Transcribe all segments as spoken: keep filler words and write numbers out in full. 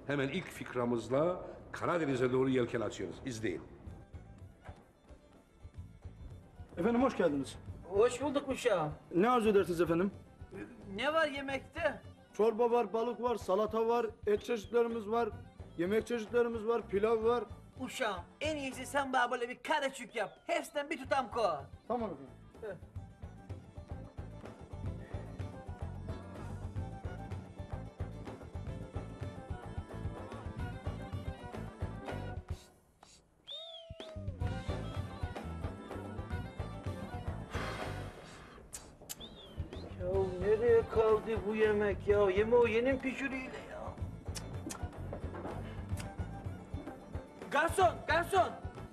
Hemen ilk fikramızla Karadeniz'e doğru yelken açıyoruz. İzleyin. Efendim hoş geldiniz. Hoş bulduk uşağım. Ne arzu edersiniz efendim? Ne var yemekte? Çorba var, balık var, salata var, et çeşitlerimiz var, yemek çeşitlerimiz var, pilav var. Uşağım en iyisi sen bana böyle bir kareçük yap. Hepsinden bir tutam koy. Tamam efendim. Ya nereye kaldı bu yemek ya? Yemeği yenin pişiriyle ya. Garson, garson.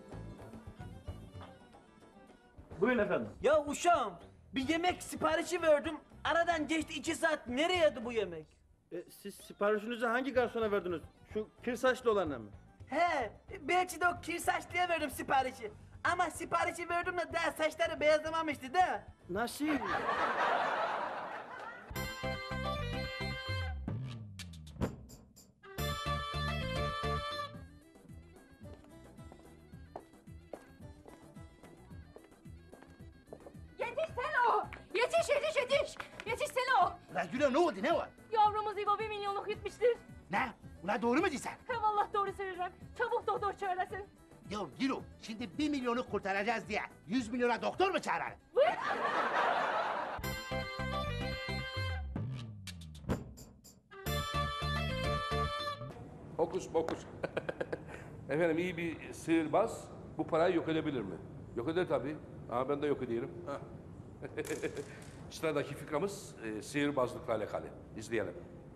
Buyurun efendim. Ya uşağım bir yemek siparişi verdim. Aradan geçti iki saat. Nereyeydi bu yemek? E, siz siparişinizi hangi garsona verdiniz? Şu kır saçlı olanla mı? He, belki de o kir saçlıya verdim siparişi. Ama siparişi verdim de daha saçları beyazlamamıştı da. Nasıl? Yetiş Selo! Yetiş, yetiş, yetiş! Yetiş Selo! Ulan Gülo ne oldu ne var? Yavrumuz İbo bir milyonluk yutmuştur. Ne? Ulan doğru mu diyorsun? He vallahi doğru söylüyorum. Çabuk doktor çağırasın. Ya Gülo şimdi bir milyonu kurtaracağız diye yüz milyona doktor mu çağıralım? Hokus pokus. Efendim iyi bir sihirbaz bu parayı yok edebilir mi? Yok eder tabii. Ama ben de yok ediyorum. Hah. Sıradaki fikramız e, sihirbazlıkla alakalı. İzleyelim.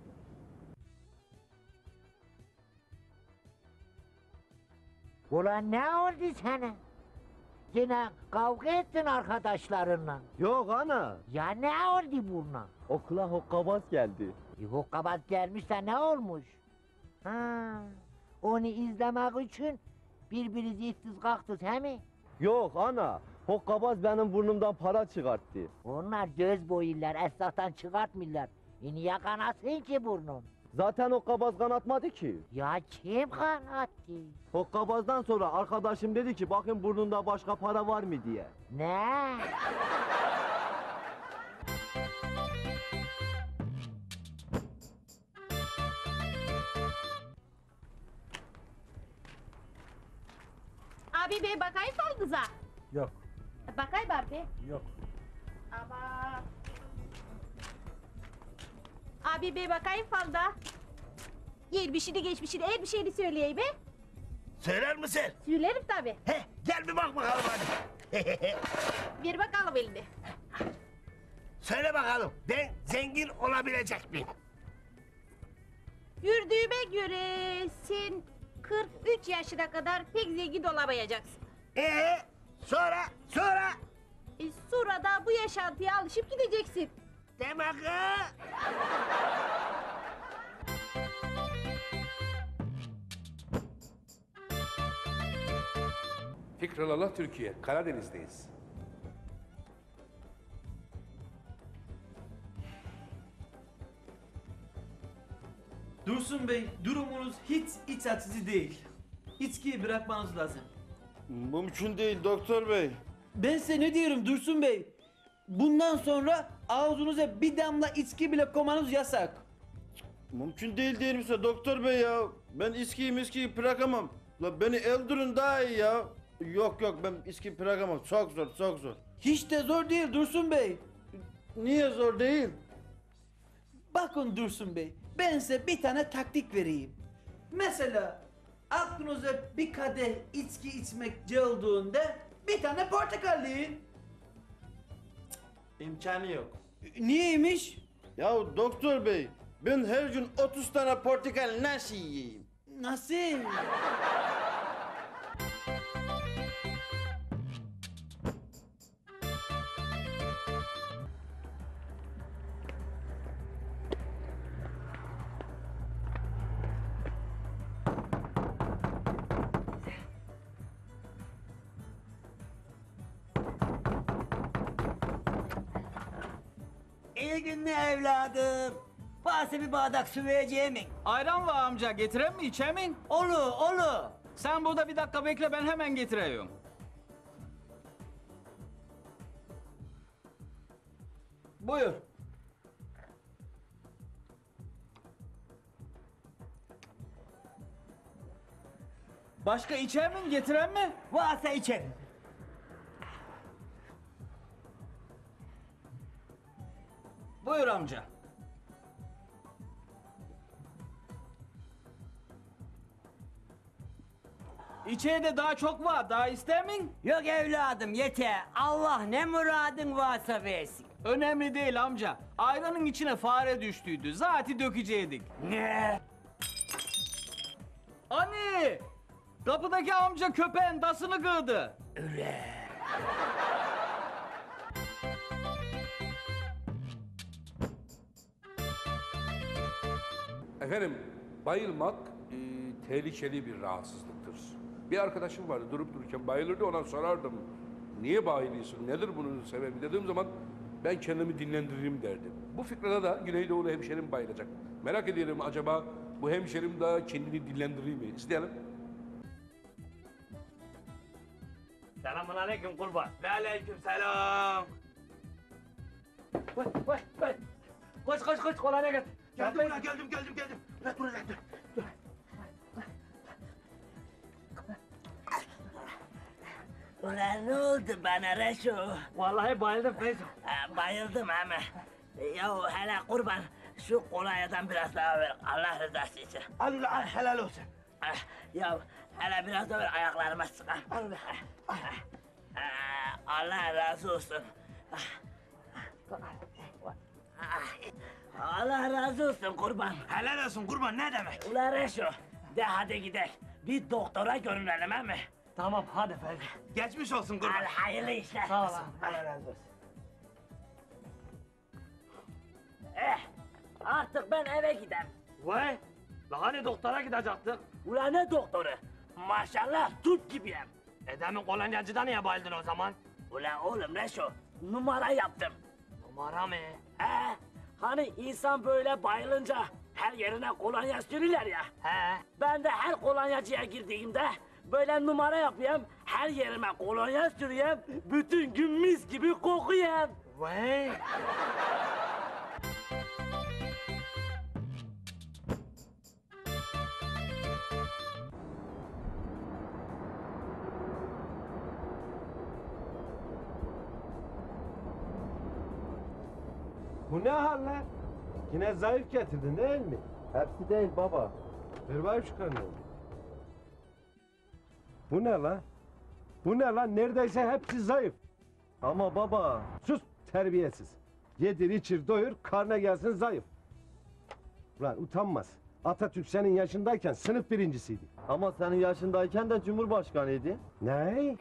Ulan ne oldu sana? Yine kavga ettin arkadaşlarınla. Yok ana, Ya ne oldu buna? okula hokkabaz geldi. E, hokkabat gelmiş de ne olmuş? Ha, onu izlemek için birbirinizi ittiz kalktınız he mi? Yok ana, hokkabaz benim burnumdan para çıkarttı. Onlar göz boyuyorlar, esnaftan çıkartmıyorlar. E niye kanasın ki burnun? Zaten hokkabaz kanatmadı ki. Ya kim kanattı? Hokkabazdan sonra arkadaşım dedi ki bakın burnunda başka para var mı diye. Ne? Abi bey bakayım faldıza. Yok. Bakay Barbie. Yok. Ama... Abi bey bakayım falda. Yer bir şeydi geçmişini, el bir şeydi söyleyeyim be. Söyler misin? Söylerim tabi. He gel bir bak bakalım hadi. Bir bakalım elini. Söyle bakalım ben zengin olabilecek miyim? Gördüğüme göre sen kırk üç yaşına kadar pek zengin olamayacaksın. Ee sonra sonra E, sonra da bu yaşantıya alışıp gideceksin. demek ki... Fikralarla Türkiye. Karadeniz'deyiz. Dursun Bey, durumunuz hiç iç açıcı değil. İçkiyi bırakmanız lazım. Mümkün değil doktor bey. Ben size ne diyorum Dursun Bey? Bundan sonra ağzınıza bir damla içki bile koymanız yasak. Mümkün değil değil misin doktor bey ya? Ben iskiyi miskiyi bırakamam. La beni öldürün daha iyi ya. Yok yok ben iski bırakamam. Çok zor çok zor. Hiç de zor değil Dursun Bey. Niye zor değil? Bakın Dursun Bey, ben size bir tane taktik vereyim. Mesela aklınıza bir kadeh içki içmek geldiğinde bir tane portakal yiyin. İmkanı yok. Niyeymiş? Ya doktor bey ben her gün otuz tane portakal nasıl yiyeyim? Nasıl? İyi günler evladım. Varsa bir bardak su vereceğimin. Ayran var amca, getiren mi içemin? Olur, olur. Sen burada bir dakika bekle, ben hemen getiriyorum. Buyur. Başka içer mi, getiren mi? Varsa içerim. Buyur amca. İçeride daha çok var, daha ister min? Yok evladım yeter. Allah ne muradın varsa versin. Önemli değil amca. Ayranın içine fare düştüydü. Zaten dökeceydik. Ne? Anne! Kapıdaki amca köpeğin dasını kırdı. Efendim, bayılmak e, tehlikeli bir rahatsızlıktır. Bir arkadaşım vardı, durup dururken bayılırdı, ona sorardım. Niye bayılıyorsun, nedir bunun sebebi dediğim zaman ben kendimi dinlendiririm derdim. Bu fikrada da Güneydoğulu hemşerim bayılacak. Merak ediyorum, acaba bu hemşerim de kendini dinlendirir mi? İsteyelim. Selamun aleyküm kurban. Ve aleyküm selam. Koş koş koş. Koş koş koş kolana gel. Geldim ulan geldim geldim geldim. Ulan dur ulan dur. dur. Ulan ne oldu bana Reşo? Vallahi bayıldım Feyzo. Ha, bayıldım ama. Ya hele kurban şu kolonyadan biraz daha ver Allah rızası için. Al ulan al helal olsun. Ah, ya hele biraz da ver ayaklarıma sıkan. Al ulan. Ah, ah, Allah razı olsun. Ah, ah, Allah razı olsun kurban. Helal olsun kurban ne demek? Ulan Reşo, de hadi gidelim. Bir doktora görünelim he mi? Tamam hadi Feyzo. Geçmiş olsun kurban. Al hayırlı işler. Sağ ol abi. Allah razı olsun. Eh, artık ben eve gidem. Vay. La hani doktora gidecektik? Ulan ne doktoru? Maşallah tut gibiyim. E demin kolonyacıda niye bayıldın o zaman? Ulan oğlum Reşo, numara yaptım. Numara mı? He, hani insan böyle bayılınca her yerine kolonya sürüler ya. He. Ben de her kolonyacıya girdiğimde böyle numara yapayım, her yerime kolonya sürüyem, bütün gün mis gibi kokuyem. Vay. Bu ne hal lan? Yine zayıf getirdin değil mi? Hepsi değil baba. Ver bakayım şu karnını. Bu ne lan? Bu ne lan? Neredeyse hepsi zayıf. Ama baba. Sus terbiyesiz. Yedir içir doyur karna gelsin zayıf. Ulan utanmaz. Atatürk senin yaşındayken sınıf birincisiydi. Ama senin yaşındayken de cumhurbaşkanıydı. Ne?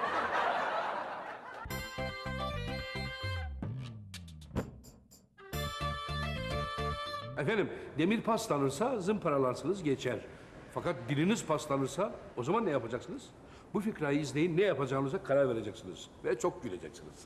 Efendim, demir paslanırsa zımparalarsınız geçer. Fakat diliniz paslanırsa o zaman ne yapacaksınız? Bu fikrayı izleyin, ne yapacağınıza karar vereceksiniz. Ve çok güleceksiniz.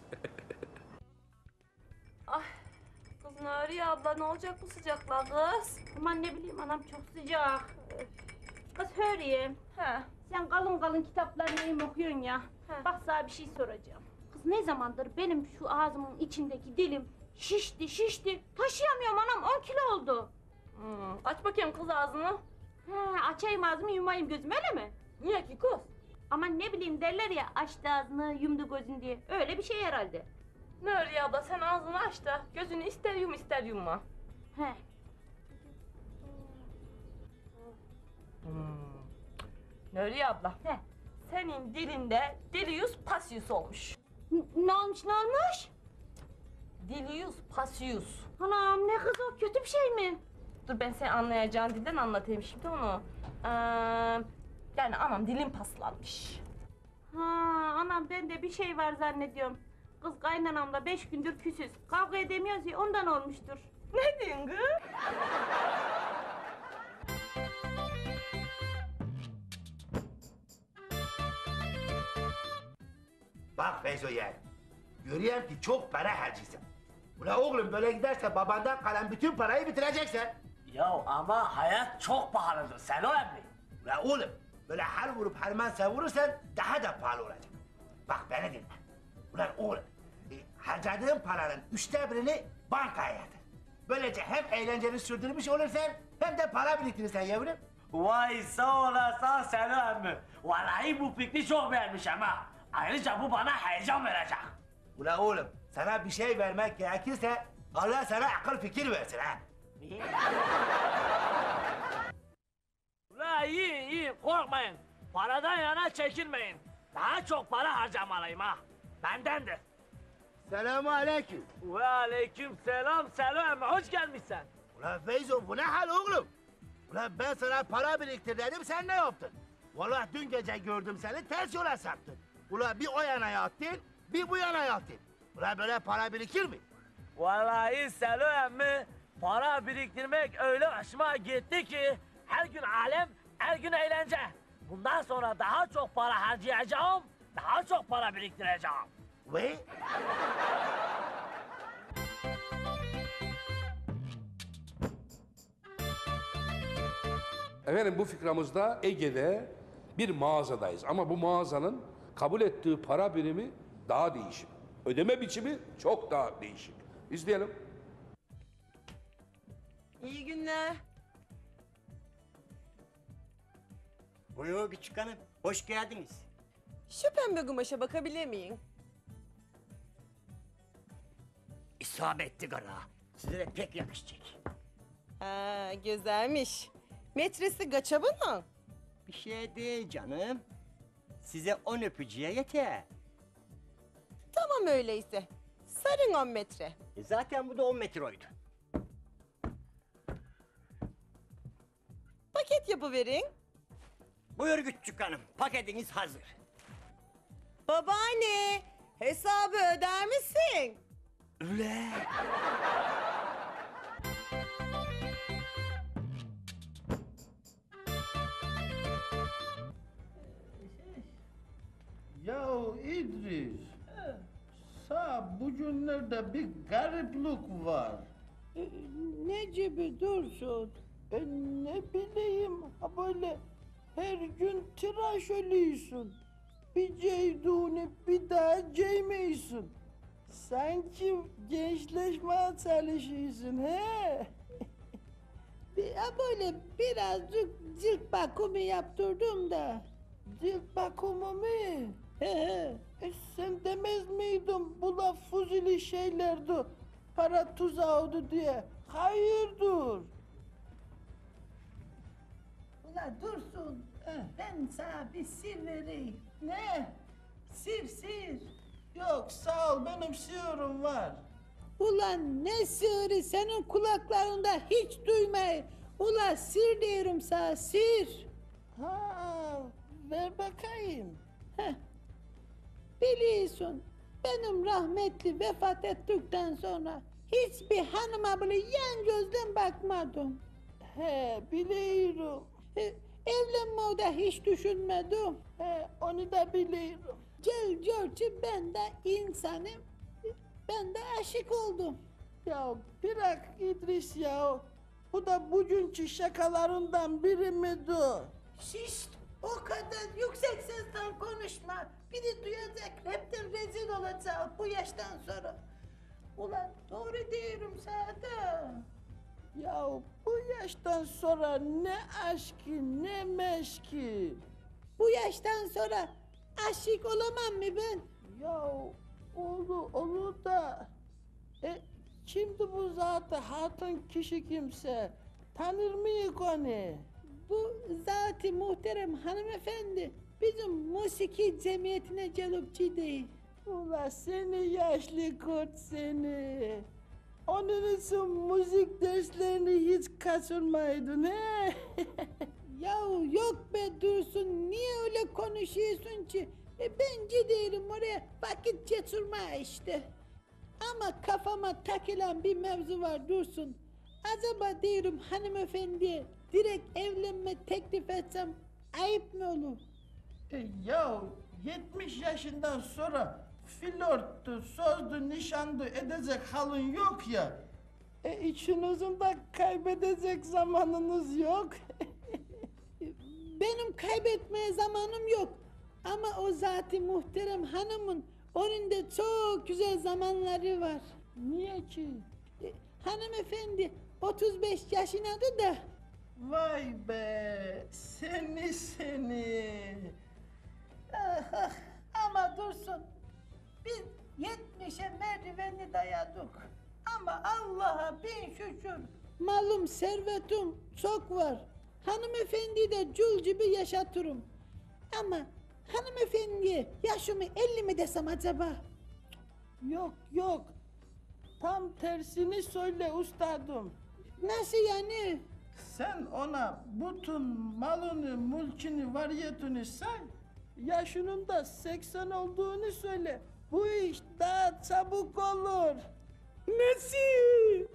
Ay, kız Nuriye abla ne olacak bu sıcakla kız? Aman ne bileyim anam çok sıcak. Kız Hürriye, He. sen kalın kalın kitaplarını iyi okuyorsun ya. He. Bak sana bir şey soracağım. Kız ne zamandır benim şu ağzımın içindeki dilim şişti şişti. Taşıyamıyorum anam on kilo oldu. Hmm, aç bakayım kız ağzını. He, açayım ağzımı yumayım gözümü öyle mi? Niye ki kız? Aman ne bileyim derler ya açtı ağzını yumdu gözünü diye. Öyle bir şey herhalde. Nuriye abla sen ağzını aç da gözünü ister yum ister yumma. He. Hmm. Nuriye abla. He. Senin dilinde dilius pasius olmuş. N- ne olmuş ne olmuş? Dilius pasius. Anam ne kız o kötü bir şey mi? Dur ben senin anlayacağın dilden anlatayım şimdi onu. Ee, yani anam dilim paslanmış. Ha anam ben de bir şey var zannediyorum. Kız kaynanamla beş gündür küsüz. Kavga edemiyoruz ya ondan olmuştur. Ne diyorsun kız? Bak Feyzo yeğen. Görüyorum ki çok para harcıyorsun. Ula oğlum böyle giderse babandan kalan bütün parayı bitireceksin. Ya ama hayat çok pahalıdır Selo emmi. Ula oğlum böyle her vurup harman savurursan daha da pahalı olacak. Bak beni dinle. Ulan oğlum e, harcadığın paranın üçte birini bankaya yatır. Böylece hem eğlenceni sürdürmüş olursun hem de para biriktirirsen yavrum. Vay sağ olasın Selo emmi. Vallahi bu fikri çok beğenmişim ha. Ayrıca bu bana heyecan verecek. Ula oğlum sana bir şey vermek gerekirse Allah sana akıl fikir versin ha. La iyi iyi korkmayın. Paradan yana çekinmeyin. Daha çok para harcamalıyım ha. Bendendir. Selamun aleyküm. Ve aleyküm selam Selo emmi hoş gelmişsin. Ulan Feyzo bu ne hal oğlum? Ulan ben sana para biriktir dedim sen ne yaptın? Vallahi dün gece gördüm seni ters yola saptın. Ulan bir o yana yattın bir bu yana yattın. Ulan böyle para birikir mi? Vallahi Selo emmi para biriktirmek öyle hoşuma gitti ki her gün alem her gün eğlence. Bundan sonra daha çok para harcayacağım, daha çok para biriktireceğim. Ve? Efendim bu fikramızda Ege'de bir mağazadayız ama bu mağazanın kabul ettiği para birimi daha değişik. Ödeme biçimi çok daha değişik. İzleyelim. İyi günler. Buyur küçük hanım, hoş geldiniz. Şu pembe kumaşa bakabilir miyim? İsabetli gara, size de pek yakışacak. Ha, güzelmiş. Metresi kaça bunun? Bir şey değil canım. Size on öpücüye yeter. Tamam öyleyse. Sarın on metre. E zaten bu da on metre oydu. Paket yapıverin. Buyur küçük hanım, paketiniz hazır. Babaanne, hesabı öder misin? Üle. Ya İdris, sağ bugünlerde bir gariplik var. Ne gibi Dursun? E, ne bileyim, ha böyle her gün tıraş oluyorsun. Bir ceyduni bir daha ceymiyorsun. Sanki gençleşmeye çalışıyorsun he? Ya böyle birazcık cilt bakımı yaptırdım da. Cilt bakımı mı? He he. E, sen demez miydin bu laf fuzuli şeylerdi, para tuzağıydı diye? Hayırdır? Ula Dursun, ben sana bir sır vereyim. Ne? Sır sır. Yok sağ ol, benim sığırım var. Ulan ne sırrı senin kulaklarında hiç duymayı. Ula sır diyorum sana sır. Ha, ver bakayım. Heh. Biliyorsun benim rahmetli vefat ettikten sonra hiçbir hanıma bile yan gözden bakmadım. He, biliyorum. E, evlenmeyi de hiç düşünmedim. He, onu da biliyorum. Gel gör ki ben de insanım. Ben de aşık oldum. Ya bırak İdris ya. Bu da bugünkü şakalarından biri miydi? Şişt, o kadar yüksek sesle konuşma. Biri duyacak, hepten rezil olacağız bu yaştan sonra. Ulan doğru diyorum sana da. Ya bu yaştan sonra ne aşkı ne meşki. Bu yaştan sonra aşık olamam mı ben? Ya olur olur da. E, kimdi bu zaten hatun kişi kimse? Tanır mıyık onu? Bu zat-ı muhterem hanımefendi bizim musiki cemiyetine gelipçi değil. Ula seni yaşlı kurt seni. Onun için müzik derslerini hiç kaçırmaydın he? Ya yok be Dursun, niye öyle konuşuyorsun ki? E, ben giderim oraya vakit geçirme işte. Ama kafama takılan bir mevzu var Dursun. Acaba diyorum hanımefendiye direkt evlenme teklif etsem ayıp mı olur? E, ya yetmiş yaşından sonra flörttü, sözdü, nişandı edecek halin yok ya. E içinizin de kaybedecek zamanınız yok. Benim kaybetmeye zamanım yok. Ama o zati muhterem hanımın önünde çok güzel zamanları var. Niye ki? E, hanımefendi otuz beş yaşındadır da. Vay be, seni seni. Ah, ah, ama Dursun, biz yetmişe merdiveni dayadık. Ama Allah'a bin şükür. Malum servetim çok var. Hanımefendi de cül gibi yaşatırım. Ama hanımefendiye yaşımı elli mi desem acaba? Yok yok, tam tersini söyle ustadım. Nasıl yani? Sen ona bütün malını, mülkünü, variyetini say. Yaşının da seksen olduğunu söyle. Bu iş daha çabuk olur. Nasıl?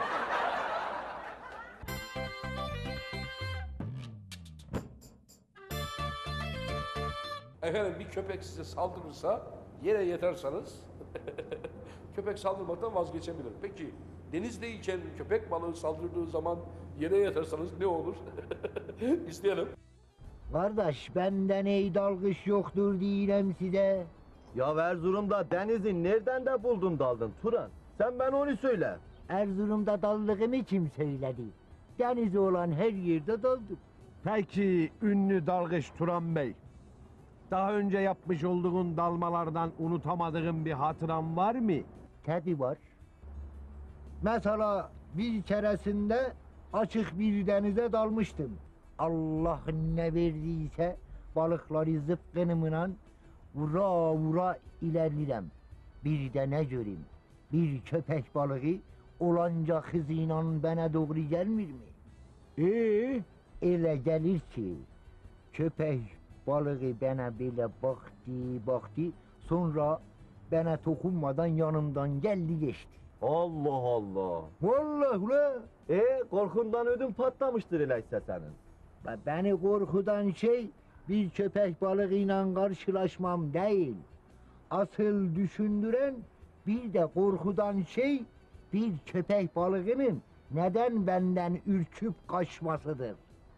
Efendim bir köpek size saldırırsa yere yatarsınız köpek saldırmaktan vazgeçebilir. Peki denizdeyken köpek balığı saldırdığı zaman yere yatarsanız ne olur? İsteyelim. Kardeş benden ey dalgıç yoktur diyeyim size. Ya Erzurum'da denizin nereden de buldun daldın Turan? Sen ben onu söyle. Erzurum'da daldığımı kim söyledi? Denizi olan her yerde daldım. Peki ünlü dalgıç Turan Bey, daha önce yapmış olduğun dalmalardan unutamadığın bir hatıran var mı? Tabi var. Mesela bir keresinde açık bir denize dalmıştım. Allah ne verdiyse balıkları zıpkınımla vura vura ilerledim. Bir de ne göreyim? Bir köpek balığı olanca hızıyla bana doğru gelmir mi? Ee, öyle gelir ki köpek balığı bana böyle baktı baktı, sonra bana dokunmadan yanımdan geldi geçti. Allah Allah. Vallahi ula. E korkundan ödün patlamıştır öyleyse senin. Be- Beni korkudan şey bir köpek balığıyla karşılaşmam değil. Asıl düşündüren bir de korkudan şey bir köpek balığının neden benden ürküp kaçmasıdır.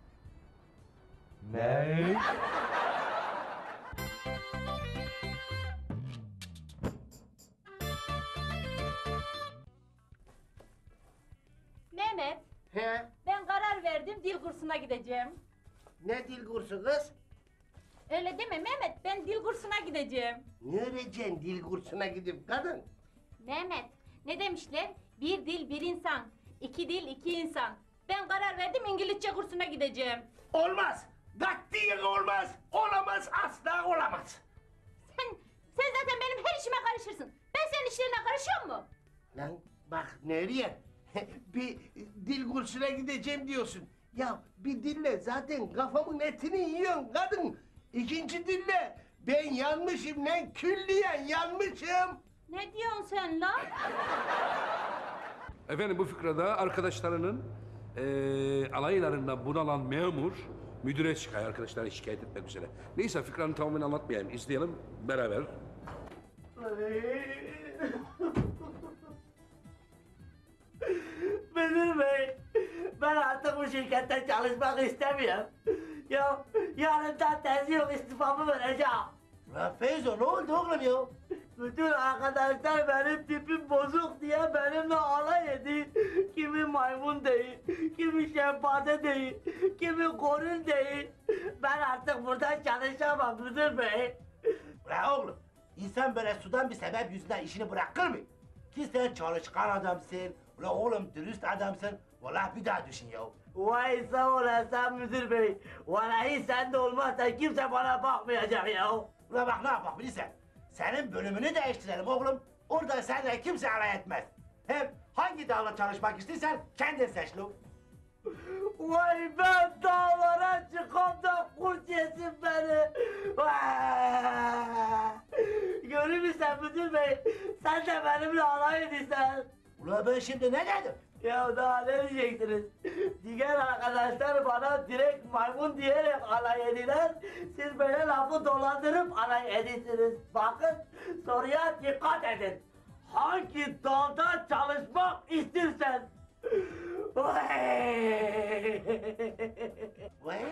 Ne? Mehmet, He? ben karar verdim dil kursuna gideceğim. Ne dil kursu kız? Öyle deme Mehmet, ben dil kursuna gideceğim. Ne öğreceksin dil kursuna gidip kadın? Mehmet, ne demişler? Bir dil bir insan, iki dil iki insan. Ben karar verdim İngilizce kursuna gideceğim. Olmaz! Katiyen olmaz! Olamaz, asla olamaz! Sen, sen zaten benim her işime karışırsın. Ben senin işlerine karışıyor mu? Lan bak nereye? Bir dil kursuna gideceğim diyorsun. Ya bir dille zaten kafamın etini yiyorsun kadın. İkinci dille ben yanmışım lan, külliyen yanmışım. Ne diyorsun sen lan? Efendim bu fıkrada arkadaşlarının eee alaylarından bunalan memur müdüre çıkıyor arkadaşlar şikayet etmek üzere. Neyse fıkranın tamamını anlatmayayım. İzleyelim beraber. Müdür bey, ben artık bu şirkette çalışmak istemiyorum. Ya yarından tezi yok, istifamı vereceğim. Lan Feyzo ne oldu oğlum ya? Bütün arkadaşlar benim tipim bozuk diye benimle alay ediyor. Kimi maymun değil, kimi şempanze değil, kimi goril değil. Ben artık burada çalışamam müdür bey. Ulan oğlum, insan böyle sudan bir sebep yüzünden işini bırakır mı? Ki sen çalışkan adamsın, ulan oğlum dürüst adamsın. Vallahi bir daha düşün ya. Vay sağ olasın müdür bey. Vallahi sen de olmazsa kimse bana bakmayacak ya. Ulan bak ne yapak bilirsen. Senin bölümünü değiştirelim oğlum. Orada seninle kimse alay etmez. Hem hangi dalda çalışmak istiyorsan kendin seç lo. Vay ben dağlara çıkam da kurt yesin beni. Vay! Görür müsün müdür bey? Sen de benimle alay ediyorsun. Ulan ben şimdi ne dedim? Ya daha ne diyeceksiniz? Diğer arkadaşlar bana direkt maymun diyerek alay ediler. Siz böyle lafı dolandırıp alay ediyorsunuz. Bakın soruya dikkat edin. Hangi dalda çalışmak istersen? Vay! Vay.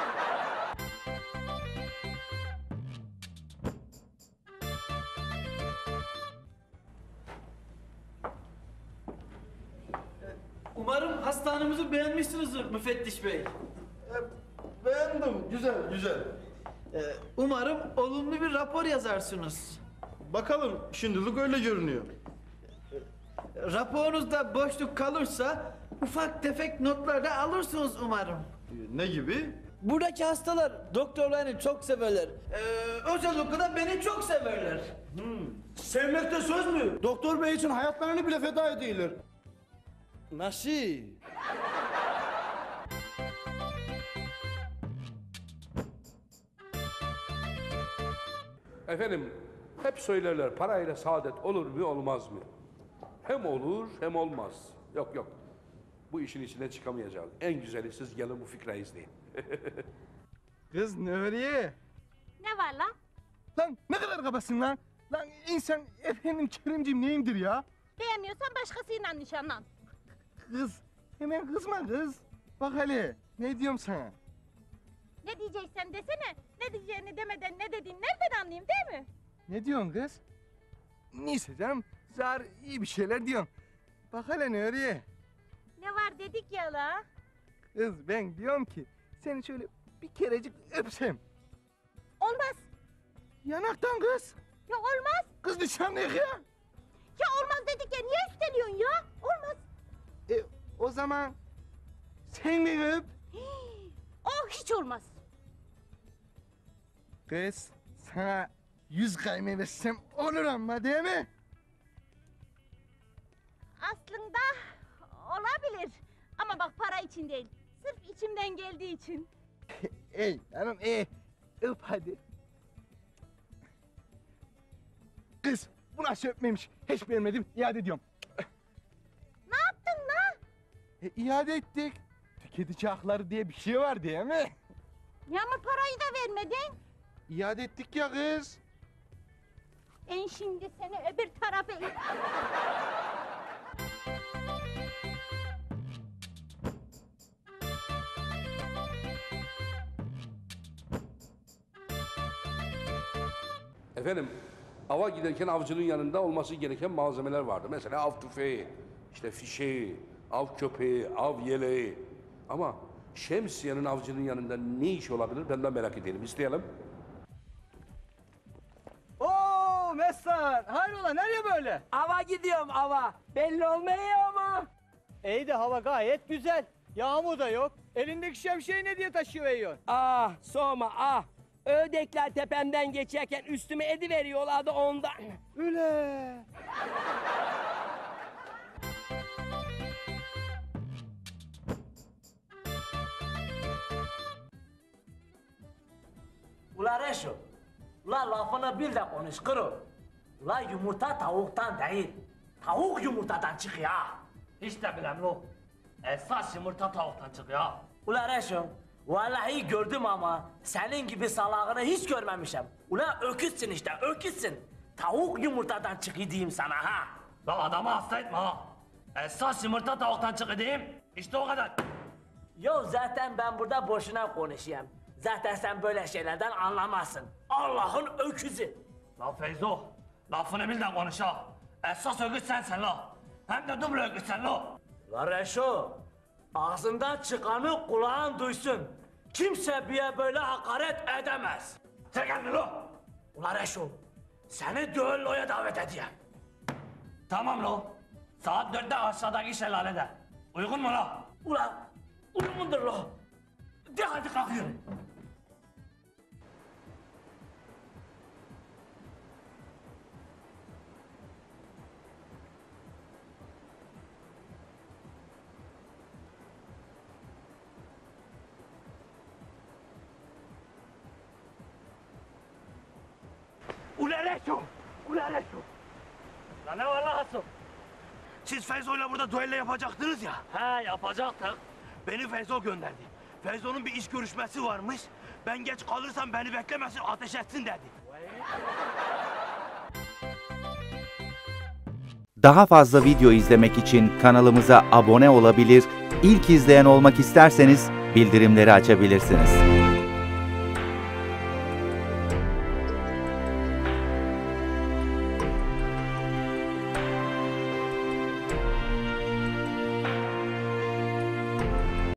Umarım hastanemizi beğenmişsinizdir müfettiş bey. Beğendim, güzel, güzel. Ee, umarım olumlu bir rapor yazarsınız. Bakalım, şimdilik öyle görünüyor. Raporunuzda boşluk kalırsa ufak tefek notlar da alırsınız umarım. Ne gibi? Buradaki hastalar doktorlarını çok severler. Ee, özellikle de beni çok severler. Sevmekte söz mü? Doktor bey için hayatlarını bile feda ediyorlar. Nasıl? Efendim, hep söylerler parayla saadet olur mu olmaz mı? Hem olur hem olmaz. Yok yok. Bu işin içine çıkamayacağız. En güzeli siz gelin bu fikri izleyin. Kız Nuriye. Ne var lan? Lan ne kadar kabasın lan? Lan insan efendim Kerimciğim neyimdir ya? Beğenmiyorsan başkasıyla nişanlan. Kız hemen kızma kız. Bak hele ne diyorum sana? Ne diyeceksen desene. Ne diyeceğini demeden ne dediğini nereden anlayayım değil mi? Ne diyorsun kız? Neyse canım zar iyi bir şeyler diyorsun. Bak hele Nuriye. Ne var dedik ya la? Kız ben diyorum ki seni şöyle bir kerecik öpsem. Olmaz. Yanaktan kız. Ya olmaz. Kız nişanlıyık ya. Ya olmaz dedik ya niye üsteliyorsun ya? Olmaz. E o zaman sen beni öp. Oh hiç olmaz. Kız sana yüz kayme versem olur ama değil mi? Aslında olabilir. Ama bak para için değil. Sırf içimden geldiği için. Ey hanım ey öp hadi. Kız bu nasıl öpmemiş? Hiç beğenmedim iade ediyorum. Ne yaptın la? E, iade ettik. Tüketici hakları diye bir şey var değil mi? Ya ama parayı da vermedin. İade ettik ya kız. En şimdi seni öbür tarafa... Efendim, ava giderken avcının yanında olması gereken malzemeler vardı. Mesela av tüfeği, işte fişeği, av köpeği, av yeleği. Ama şemsiyenin avcının yanında ne iş olabilir ben de merak edelim. İsteyelim. Oo Mesar, hayrola nereye böyle? Ava gidiyorum ava. Belli olmuyor ama. İyi de hava gayet güzel. Yağmur da yok. Elindeki şemsiyeyi ne diye taşıyıveriyorsun? Ah sorma ah. Ördekler tepemden geçerken üstüme ediveriyorlardı ondan. Üle. Ula Reşo. Ula lafını bil de konuş kırı. Ula yumurta tavuktan değil. Tavuk yumurtadan çıkıyor. Hiç de bilem lo. Esas yumurta tavuktan çıkıyor. Ula Reşo. Vallahi gördüm ama senin gibi salağını hiç görmemişim. Ula öküzsün işte öküzsün. Tavuk yumurtadan çıkıyor diyeyim sana ha. La adamı hasta etme ha. Esas yumurta tavuktan çıkıyor diyeyim. İşte o kadar. Yo zaten ben burada boşuna konuşayım. Zaten sen böyle şeylerden anlamazsın. Allah'ın öküzü. La Feyzo, lafını bil de konuş ha. Esas öküz sensin la. Hem de duble öküz sen la. La Reşo, ağzından çıkanı kulağın duysun. Kimse bir böyle hakaret edemez. Çek elini la. Ula Reşo, seni düelloya davet edeyim. Tamam la. Saat dörtte aşağıdaki şelalede. Uygun mu la? Ula, uygundur la. De hadi kalkıyorum. Ula Reşo! Ula Reşo! La ne var la Hasan? Siz Feyzo'yla burada düello yapacaktınız ya. He yapacaktık. Beni Feyzo gönderdi. Feyzo'nun bir iş görüşmesi varmış. Ben geç kalırsam beni beklemesin, ateş etsin dedi. Daha fazla video izlemek için kanalımıza abone olabilir, ilk izleyen olmak isterseniz bildirimleri açabilirsiniz.